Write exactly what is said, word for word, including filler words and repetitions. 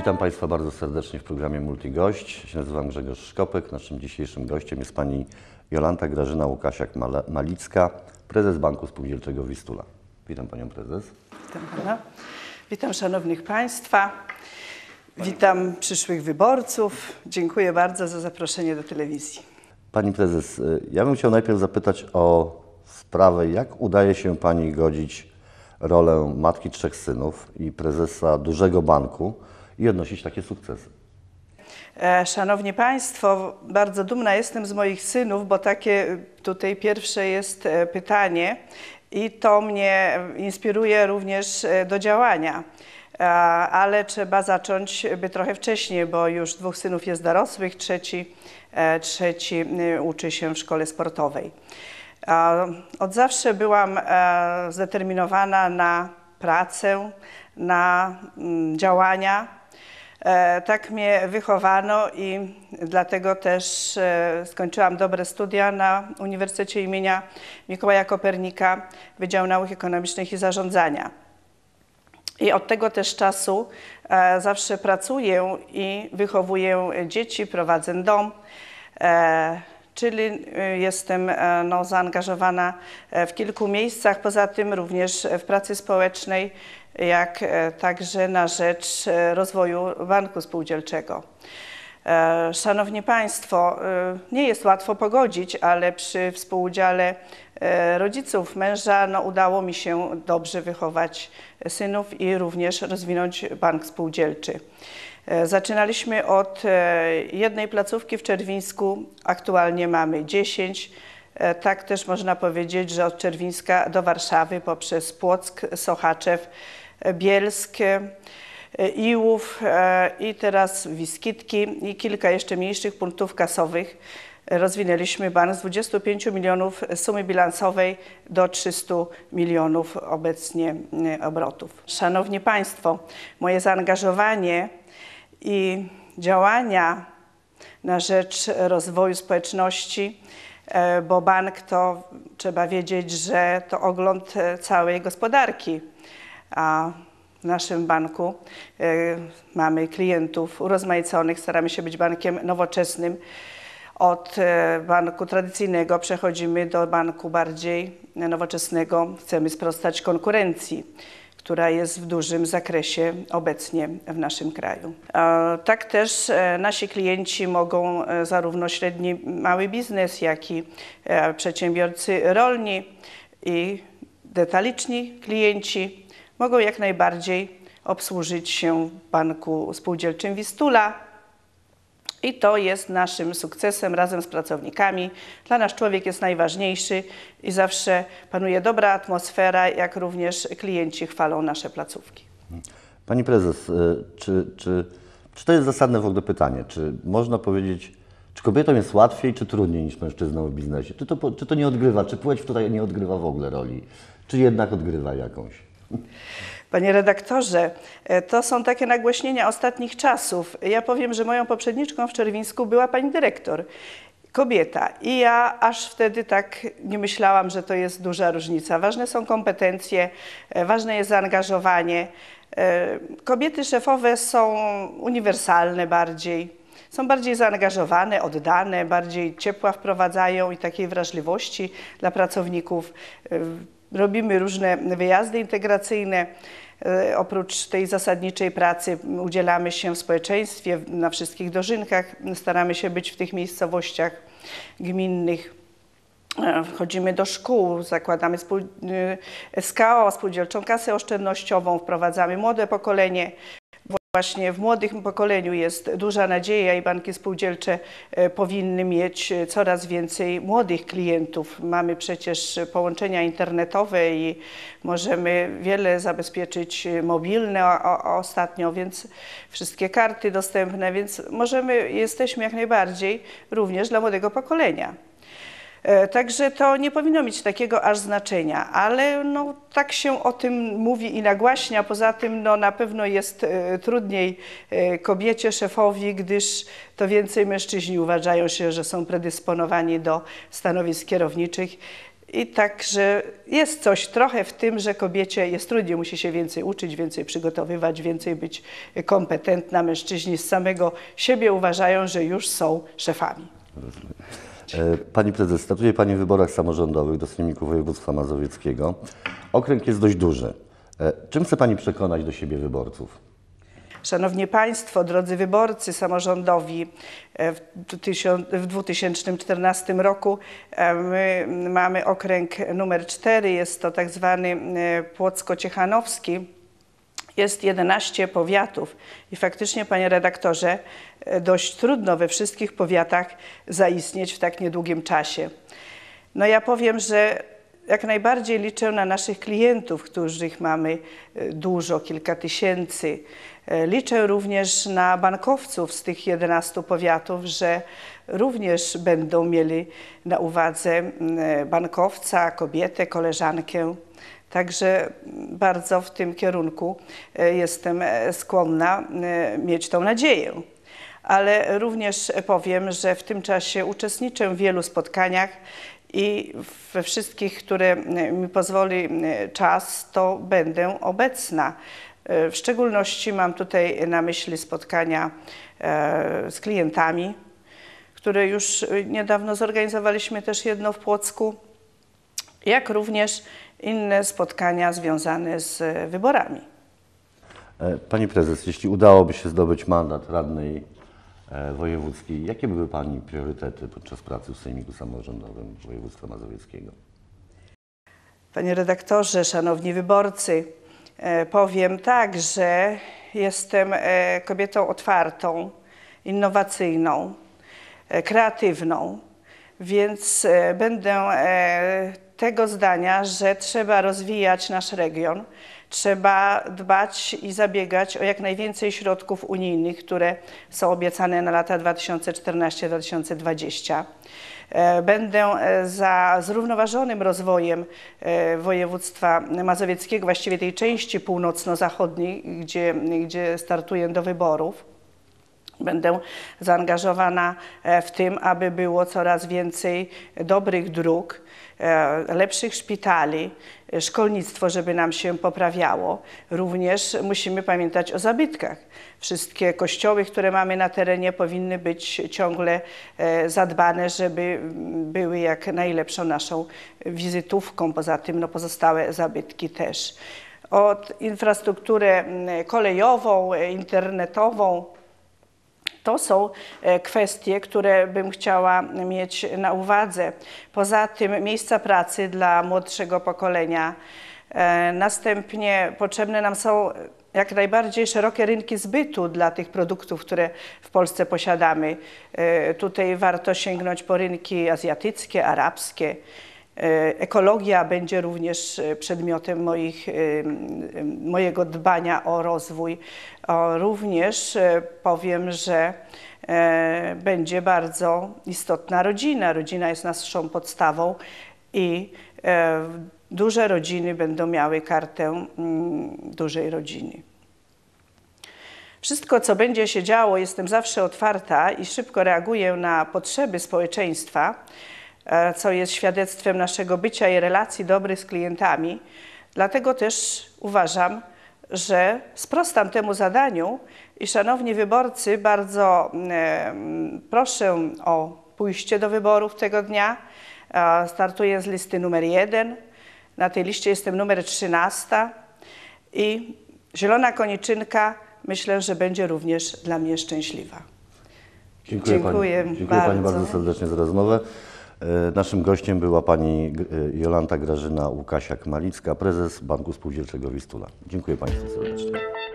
Witam Państwa bardzo serdecznie w programie Multigość. Ja się nazywam Grzegorz Szkopek. Naszym dzisiejszym gościem jest Pani Jolanta Grażyna Łukasiak-Malicka, prezes Banku Spółdzielczego Wistula. Witam Panią Prezes. Witam Pana. Witam Szanownych Państwa. Witam przyszłych wyborców. Dziękuję bardzo za zaproszenie do telewizji. Pani Prezes, ja bym chciał najpierw zapytać o sprawę, jak udaje się Pani godzić rolę matki trzech synów i prezesa dużego banku i odnosić takie sukcesy. Szanowni Państwo, bardzo dumna jestem z moich synów, bo takie tutaj pierwsze jest pytanie i to mnie inspiruje również do działania. Ale trzeba zacząć by trochę wcześniej, bo już dwóch synów jest dorosłych, trzeci, trzeci uczy się w szkole sportowej. Od zawsze byłam zdeterminowana na pracę, na działania. Tak mnie wychowano i dlatego też skończyłam dobre studia na Uniwersytecie imienia Mikołaja Kopernika, Wydział Nauk Ekonomicznych i Zarządzania. I od tego też czasu zawsze pracuję i wychowuję dzieci, prowadzę dom. Czyli jestem no, zaangażowana w kilku miejscach, poza tym również w pracy społecznej, jak także na rzecz rozwoju Banku Spółdzielczego. Szanowni Państwo, nie jest łatwo pogodzić, ale przy współudziale rodziców męża no, udało mi się dobrze wychować synów i również rozwinąć Bank Spółdzielczy. Zaczynaliśmy od jednej placówki w Czerwińsku, aktualnie mamy dziesięć. Tak też można powiedzieć, że od Czerwińska do Warszawy poprzez Płock, Sochaczew, Bielsk, Iłów i teraz Wiskitki i kilka jeszcze mniejszych punktów kasowych rozwinęliśmy bank z dwudziestu pięciu milionów sumy bilansowej do trzystu milionów obecnie obrotów. Szanowni Państwo, moje zaangażowanie i działania na rzecz rozwoju społeczności, bo bank to trzeba wiedzieć, że to ogląd całej gospodarki. A w naszym banku mamy klientów urozmaiconych, staramy się być bankiem nowoczesnym. Od banku tradycyjnego przechodzimy do banku bardziej nowoczesnego. Chcemy sprostać konkurencji, która jest w dużym zakresie obecnie w naszym kraju. Tak też nasi klienci mogą, zarówno średni, mały biznes, jak i przedsiębiorcy rolni i detaliczni klienci mogą jak najbardziej obsłużyć się w Banku Spółdzielczym Wistula. I to jest naszym sukcesem razem z pracownikami. Dla nas człowiek jest najważniejszy i zawsze panuje dobra atmosfera, jak również klienci chwalą nasze placówki. Pani Prezes, czy, czy, czy to jest zasadne w ogóle pytanie? Czy można powiedzieć, czy kobietom jest łatwiej, czy trudniej niż mężczyznom w biznesie? Czy to, czy to nie odgrywa, czy płeć tutaj nie odgrywa w ogóle roli? Czy jednak odgrywa jakąś? Panie redaktorze, to są takie nagłośnienia ostatnich czasów. Ja powiem, że moją poprzedniczką w Czerwińsku była pani dyrektor, kobieta. I ja aż wtedy tak nie myślałam, że to jest duża różnica. Ważne są kompetencje, ważne jest zaangażowanie. Kobiety szefowe są uniwersalne bardziej, są bardziej zaangażowane, oddane, bardziej ciepła wprowadzają i takiej wrażliwości dla pracowników. Robimy różne wyjazdy integracyjne. Oprócz tej zasadniczej pracy udzielamy się w społeczeństwie, na wszystkich dożynkach. Staramy się być w tych miejscowościach gminnych. Wchodzimy do szkół, zakładamy S K O, Spółdzielczą Kasę Oszczędnościową, wprowadzamy młode pokolenie. Właśnie w młodym pokoleniu jest duża nadzieja i banki spółdzielcze powinny mieć coraz więcej młodych klientów. Mamy przecież połączenia internetowe i możemy wiele zabezpieczyć mobilne o, o, ostatnio, więc wszystkie karty dostępne, więc możemy, jesteśmy jak najbardziej również dla młodego pokolenia. Także to nie powinno mieć takiego aż znaczenia, ale no, tak się o tym mówi i nagłaśnia. Poza tym no, na pewno jest e, trudniej e, kobiecie, szefowi, gdyż to więcej mężczyźni uważają się, że są predysponowani do stanowisk kierowniczych. I także jest coś trochę w tym, że kobiecie jest trudniej, musi się więcej uczyć, więcej przygotowywać, więcej być kompetentna. Mężczyźni z samego siebie uważają, że już są szefami. E, Pani prezes, startuje Pani w wyborach samorządowych do Sejmiku Województwa Mazowieckiego. Okręg jest dość duży. E, Czym chce Pani przekonać do siebie wyborców? Szanowni Państwo, drodzy wyborcy samorządowi, w dwa tysiące czternastym roku my mamy okręg numer cztery, jest to tak zwany Płocko-Ciechanowski. Jest jedenaście powiatów i faktycznie, panie redaktorze, dość trudno we wszystkich powiatach zaistnieć w tak niedługim czasie. No ja powiem, że jak najbardziej liczę na naszych klientów, których mamy dużo, kilka tysięcy. Liczę również na bankowców z tych jedenastu powiatów, że również będą mieli na uwadze bankowca, kobietę, koleżankę. Także bardzo w tym kierunku jestem skłonna mieć tą nadzieję. Ale również powiem, że w tym czasie uczestniczę w wielu spotkaniach i we wszystkich, które mi pozwoli czas, to będę obecna. W szczególności mam tutaj na myśli spotkania z klientami, które już niedawno zorganizowaliśmy też jedno w Płocku, jak również inne spotkania związane z wyborami. Pani prezes, jeśli udałoby się zdobyć mandat radnej wojewódzkiej, jakie były Pani priorytety podczas pracy w Sejmiku Samorządowym Województwa Mazowieckiego? Panie redaktorze, szanowni wyborcy, powiem tak, że jestem kobietą otwartą, innowacyjną, kreatywną, więc będę tego zdania, że trzeba rozwijać nasz region, trzeba dbać i zabiegać o jak najwięcej środków unijnych, które są obiecane na lata dwa tysiące czternasty do dwa tysiące dwudziestego. Będę za zrównoważonym rozwojem województwa mazowieckiego, właściwie tej części północno-zachodniej, gdzie, gdzie startuję do wyborów. Będę zaangażowana w tym, aby było coraz więcej dobrych dróg, lepszych szpitali, szkolnictwo, żeby nam się poprawiało. Również musimy pamiętać o zabytkach. Wszystkie kościoły, które mamy na terenie, powinny być ciągle zadbane, żeby były jak najlepszą naszą wizytówką. Poza tym no, pozostałe zabytki też. Od infrastrukturę kolejową, internetową, to są kwestie, które bym chciała mieć na uwadze. Poza tym miejsca pracy dla młodszego pokolenia. Następnie potrzebne nam są jak najbardziej szerokie rynki zbytu dla tych produktów, które w Polsce posiadamy. Tutaj warto sięgnąć po rynki azjatyckie, arabskie. Ekologia będzie również przedmiotem moich, mojego dbania o rozwój. Również powiem, że będzie bardzo istotna rodzina. Rodzina jest naszą podstawą i duże rodziny będą miały kartę dużej rodziny. Wszystko, co będzie się działo, jestem zawsze otwarta i szybko reaguję na potrzeby społeczeństwa, co jest świadectwem naszego bycia i relacji dobrych z klientami. Dlatego też uważam, że sprostam temu zadaniu i szanowni wyborcy, bardzo e, proszę o pójście do wyborów tego dnia. E, startuję z listy numer jeden. Na tej liście jestem numer trzynaста i zielona koniczynka myślę, że będzie również dla mnie szczęśliwa. Dziękuję, Dziękuję, pani, dziękuję bardzo. Pani bardzo serdecznie za rozmowę. Naszym gościem była Pani Jolanta Grażyna Łukasiak-Malicka, prezes Banku Spółdzielczego Wistula. Dziękuję Państwu serdecznie.